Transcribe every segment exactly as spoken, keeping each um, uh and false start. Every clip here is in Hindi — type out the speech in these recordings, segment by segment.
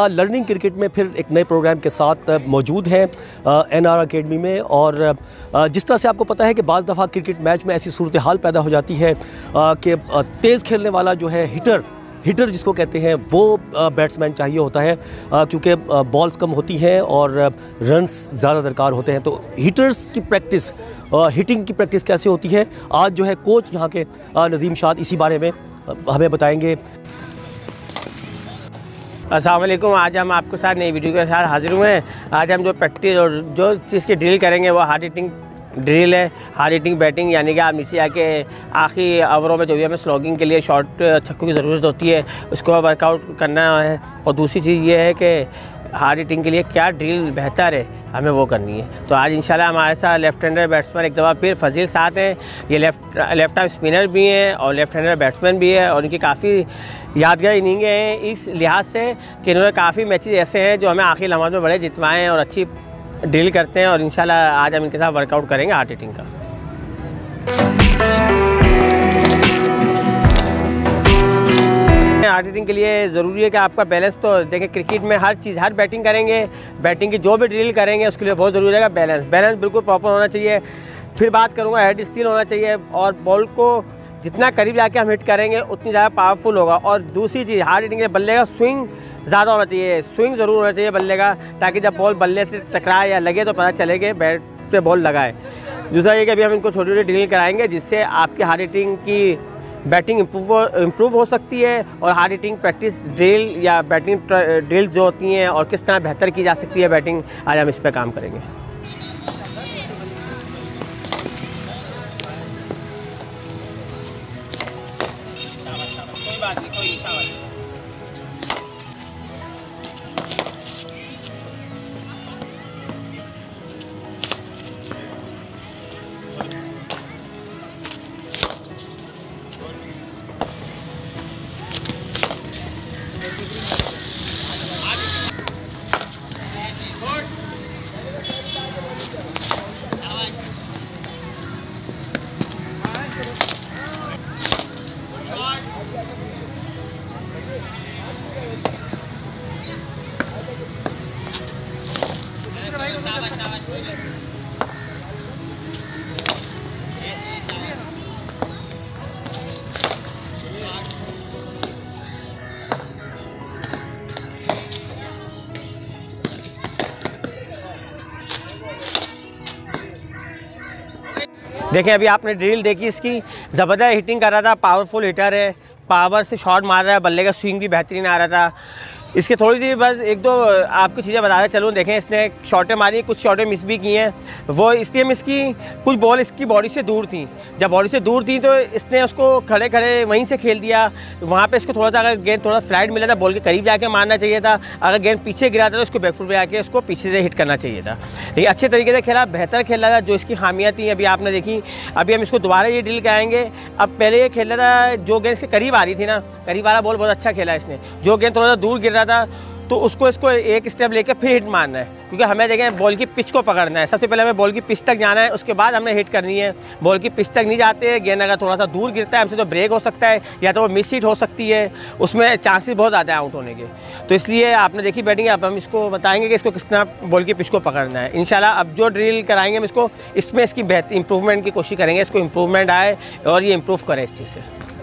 लर्निंग क्रिकेट में फिर एक नए प्रोग्राम के साथ मौजूद हैं एन आर अकेडमी में। और जिस तरह से आपको पता है कि बाज़ दफ़ा क्रिकेट मैच में ऐसी सूरत हाल पैदा हो जाती है कि तेज़ खेलने वाला जो है हिटर हिटर जिसको कहते हैं वो बैट्समैन चाहिए होता है, क्योंकि बॉल्स कम होती हैं और रन्स ज़्यादा दरकार होते हैं। तो हिटर्स की प्रैक्टिस, हिटिंग की प्रैक्टिस कैसे होती है, आज जो है कोच यहाँ के नदीम शाद इसी बारे में हमें बताएंगे। अस्सलाम वालेकुम। आज हम आपके साथ नई वीडियो के साथ हाजिर हुए हैं। आज हम जो प्रैक्टिस और जो चीज़ की ड्रिल करेंगे वो हार्ड हिटिंग ड्रिल है। हार्ड हिटिंग बैटिंग यानी कि आप नीचे आके आखिरी ओवरों में जो भी हमें स्लॉगिंग के लिए शॉर्ट छक्कों की ज़रूरत होती है उसको वर्कआउट करना है। और दूसरी चीज़ ये है कि हार्ड हिटिंग के लिए क्या ड्रिल बेहतर है हमें वो करनी है। तो आज इंशाल्लाह हमारे साथ लेफ्ट हैंडर बैट्समैन एक दफ़ा फिर फजील साथ हैं। ये लेफ्ट लेफ्ट आर्म स्पिनर भी हैं और लेफ्ट हैंडर बैट्समैन भी है और इनकी काफ़ी यादगार इनिंगें हैं इस लिहाज से कि इन्होंने काफ़ी मैचेस ऐसे हैं जो हमें आखिरी लम्हात में बड़े जितवाए हैं और अच्छी ड्रिल करते हैं। और इंशाल्लाह आज हम इनके साथ वर्कआउट करेंगे हार्ड हिटिंग का। हार्ड हिटिंग के लिए ज़रूरी है कि आपका बैलेंस, तो देखें क्रिकेट में हर चीज़ हर बैटिंग करेंगे, बैटिंग की जो भी ड्रिल करेंगे उसके लिए बहुत ज़रूरी रहेगा बैलेंस। बैलेंस बिल्कुल प्रॉपर होना चाहिए। फिर बात करूँगा हेड स्टील होना चाहिए और बॉल को जितना करीब जाके हम हिट करेंगे उतनी ज़्यादा पावरफुल होगा। और दूसरी चीज़ हार्ड हिटिंग के बल्ले का स्विंग ज़्यादा होना चाहिए, स्विंग ज़रूर होना चाहिए बल्ले का, ताकि जब बॉल बल्ले से टकराए या लगे तो पता चले कि बैट पे बॉल लगाए। दूसरा ये कि अभी हम इनको छोटी छोटी ड्रिल कराएंगे जिससे आपकी हार्ड हिटिंग की बैटिंग इम्प्रूव इम्प्रूव हो सकती है। और हार्ड हिटिंग प्रैक्टिस ड्रिल या बैटिंग ड्रिल्स जो होती हैं और किस तरह बेहतर की जा सकती है बैटिंग, आज हम इस पर काम करेंगे। कोई बात नहीं, कोई इशारा देखें अभी आपने ड्रिल देखी, इसकी ज़बरदस्त हिटिंग कर रहा था, पावरफुल हिटर है, पावर से शॉट मार रहा है, बल्ले का स्विंग भी बेहतरीन आ रहा था। इसके थोड़ी सी बस एक दो आपको चीज़ें बता रहे चलूँ। देखें इसने शॉटें मारी, कुछ शॉटें मिस भी की हैं, वो इसलिए मिस की कुछ बॉल इसकी बॉडी से दूर थी। जब बॉडी से दूर थी तो इसने उसको खड़े खड़े वहीं से खेल दिया। वहाँ पे इसको थोड़ा सा अगर गेंद थोड़ा फ्लाइट मिला था बॉल के करीब जाके मारना चाहिए था। अगर गेंद पीछे गिरा था तो उसको बैकफुट पे आके उसको पीछे से हिट करना चाहिए था। लेकिन अच्छे तरीके से खेला, बेहतर खेल रहा था। जो इसकी खामियाँ थी अभी आपने देखी। अभी हम इसको दोबारा ये ड्रिल कराएंगे। अब पहले ये खेल रहा था, जो गेंद इसके करीब आ रही थी ना, करीब वाला बॉल बहुत अच्छा खेला इसने। जो गेंद थोड़ा सा दूर गिर रहा था तो उसको इसको एक स्टेप लेके फिर हिट मारना है, क्योंकि हमें देखें बॉल की पिच को पकड़ना है। सबसे पहले हमें बॉल की पिच तक जाना है, उसके बाद हमने हिट करनी है। बॉल की पिच तक नहीं जाते, गेंद अगर थोड़ा सा दूर गिरता है हमसे तो ब्रेक हो सकता है या तो वो मिस हिट हो सकती है, उसमें चांसेस बहुत ज़्यादा है आउट होने के। तो इसलिए आपने देखी बैटिंग, अब हम इसको बताएंगे कि इसको किस तरह बॉल की पिच को पकड़ना है। इंशाल्लाह अब जो ड्रिल कराएंगे हम इसको, इसमें इसकी बेहतर इंप्रूवमेंट की कोशिश करेंगे, इसको इम्प्रूवमेंट आए और ये इम्प्रूव करें इस चीज़ से।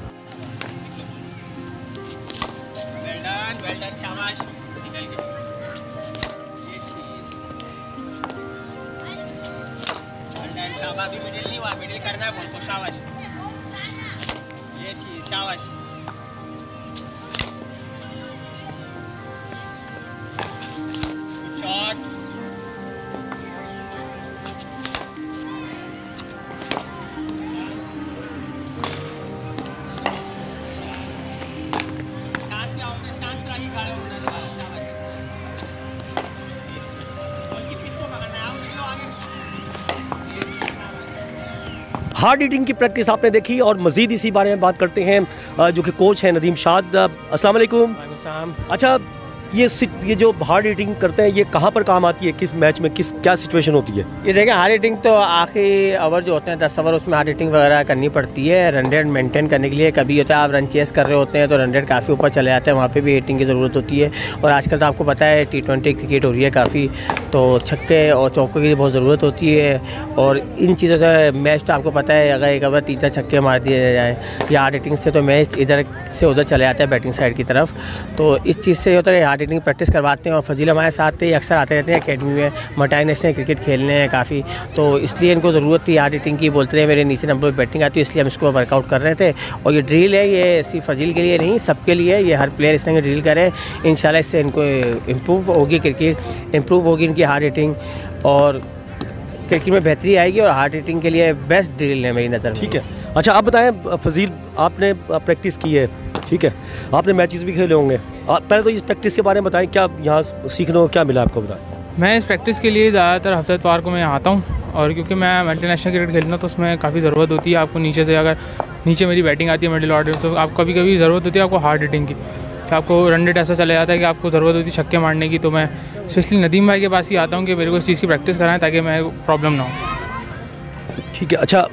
अभी मिडिल नहीं हुआ, मिडिल करना है बॉल को। शाबाश, ये चीज शाबाश। शॉट स्टांस पे आओ, स्टांस पे आके खड़े होना है। शाबाश, बॉल की पिच को पकड़ना है। आओ निकलो आगे। हार्ड हिटिंग की प्रैक्टिस आपने देखी और मज़ीद इसी बारे में बात करते हैं जो कि कोच हैं नदीम शाद। अस्सलाम वालेकुम। वालेकुम। अच्छा, ये ये जो हार्ड हिटिंग करते हैं ये कहाँ पर काम आती है, किस मैच में किस क्या सिचुएशन होती है? ये देखें, हार्ड हिटिंग तो आखिरी ओवर जो होते हैं दस ओवर, उसमें हार्ड हिटिंग वगैरह करनी पड़ती है रन रेट मेंटेन करने के लिए। कभी होता है आप रन चेस कर रहे होते हैं तो रन रेट काफ़ी ऊपर चले जाते हैं, वहाँ पे भी हिटिंग की ज़रूरत होती है। और आजकल तो आपको पता है टी ट्वेंटी क्रिकेट हो रही है काफ़ी, तो छक्के और चौकों की बहुत ज़रूरत होती है। और इन चीज़ों से मैच तो आपको पता है, अगर एक ओवर तीन चार छक्के मार दिए जाए या हार्ड हिटिंग से, तो मैच इधर से उधर चले जाता है बैटिंग साइड की तरफ। तो इस चीज़ से होता है हार्ड हिटिंग प्रैक्टिस करवाते हैं। और फजील हमारे साथ ही अक्सर आते रहते हैं एकेडमी में, मटाई नेशनल क्रिकेट खेलने हैं काफ़ी, तो इसलिए इनको ज़रूरत थी हार्ड हिटिंग की। बोलते थे मेरे नीचे नंबर पर बैटिंग आती है, इसलिए हम इसको वर्कआउट कर रहे थे। और ये ड्रिल है, ये सिर्फ फजील के लिए नहीं, सबके लिए, ये हर प्लेयर इस तरह ड्रिल करे। इंशाल्लाह इससे इनको इम्प्रूव होगी क्रिकेट, इम्प्रूव होगी इनकी हार्ड हिटिंग और क्रिकेट में बेहतरी आएगी। और हार्ड हिटिंग के लिए बेस्ट ड्रिल है मेरी नज़र में। ठीक है, अच्छा आप बताएं फजील, आपने प्रैक्टिस की है, ठीक है, आपने मैचेस भी खेले होंगे, पहले तो इस प्रैक्टिस के बारे में बताएं, क्या यहाँ सीखने को क्या मिला आपको, बताएं। मैं इस प्रैक्टिस के लिए ज़्यादातर हफ्ते इतवार को मैं यहाँ आता हूँ, और क्योंकि मैं मल्टीनेशनल क्रिकेट खेलता हूँ तो उसमें काफ़ी ज़रूरत होती है आपको नीचे से, अगर नीचे मेरी बैटिंग आती है मिडिल ऑर्डर, तो आपको कभी कभी ज़रूरत होती है आपको हार्ड हिटिंग की, कि आपको रन रेट ऐसा चला जाता है कि आपको ज़रूरत होती है छक्के मारने की। तो मैं स्पेशली नदीम भाई के पास ही आता हूँ कि मेरे को इस चीज़ की प्रैक्टिस कराएं ताकि मैं प्रॉब्लम ना हो। ठीक है, अच्छा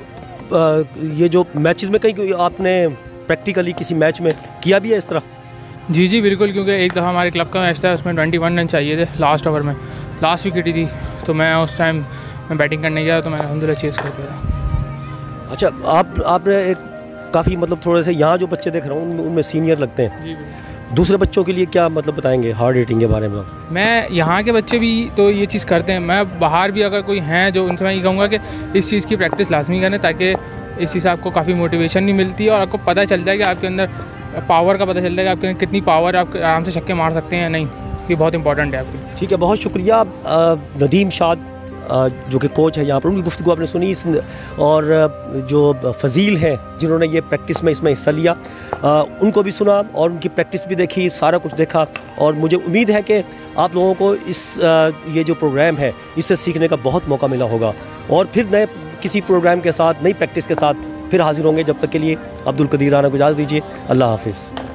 ये जो मैचेस में कहीं आपने प्रैक्टिकली किसी मैच में किया भी है इस तरह? जी जी बिल्कुल, क्योंकि एक दफ़ा हमारे क्लब का मैच था, उसमें ट्वेंटी वन रन चाहिए थे लास्ट ओवर में, लास्ट विकेट ही थी, तो मैं उस टाइम मैं बैटिंग करने गया तो मैं अल्हम्दुलिल्लाह चेस करते रहा। अच्छा, आप आपने एक काफ़ी मतलब थोड़े से यहाँ जो बच्चे देख रहा हूँ उनमें उनमें सीनियर लगते हैं जी, दूसरे बच्चों के लिए क्या मतलब बताएंगे हार्ड हिटिंग के बारे में? मैं यहाँ के बच्चे भी तो ये चीज़ करते हैं, मैं बाहर भी अगर कोई हैं जो, उनसे मैं ये कहूँगा कि इस चीज़ की प्रैक्टिस लाजमी करें, ताकि इस चीज़ से आपको काफ़ी मोटिवेशन भी मिलती है और आपको पता चल जाए कि आपके अंदर पावर का पता चलता है कि आपके अंदर कितनी पावर, आप आराम से छक्के मार सकते हैं या नहीं। ये बहुत इंपॉर्टेंट है आपके। ठीक है, बहुत शुक्रिया नदीम शाद जो कि कोच है यहाँ पर, उनकी गुफ्तगू आपने सुनी। और जो फजील हैं जिन्होंने ये प्रैक्टिस में इसमें हिस्सा लिया, उनको भी सुना और उनकी प्रैक्टिस भी देखी, सारा कुछ देखा। और मुझे उम्मीद है कि आप लोगों को इस ये जो प्रोग्राम है इससे सीखने का बहुत मौका मिला होगा। और फिर नए किसी प्रोग्राम के साथ, नई प्रैक्टिस के साथ फिर हाजिर होंगे। जब तक के लिए अब्दुल कदीर राना को इजाज़त दीजिए। अल्लाह हाफिज़।